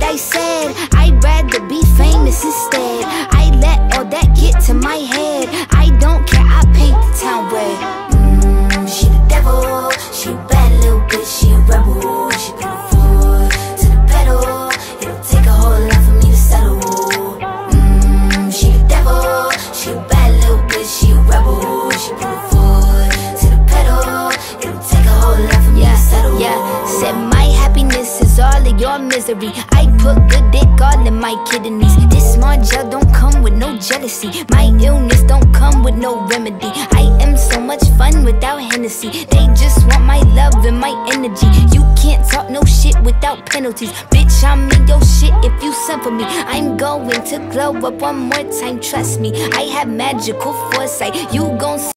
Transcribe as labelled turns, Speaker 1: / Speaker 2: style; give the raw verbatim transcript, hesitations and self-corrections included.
Speaker 1: I said, I'd rather be famous instead. I let all that get to my head. I don't care, I paint the town red. Mmm, she the devil, she a bad little bitch, she a rebel. She put her foot to the pedal, it'll take a whole lot for me to settle. Mmm, she the devil, she a bad little bitch, she a rebel. She put her foot to the pedal, it'll take a whole lot for me yeah, to settle. Yeah, said my happiness is all of your misery. I put good dick all in my kidneys. This small gel don't come with no jealousy. My illness don't come with no remedy. I am so much fun without Hennessy. They just want my love and my energy. You can't talk no shit without penalties. Bitch, I'm in your shit if you send for me. I'm going to glow up one more time, trust me. I have magical foresight. You gon'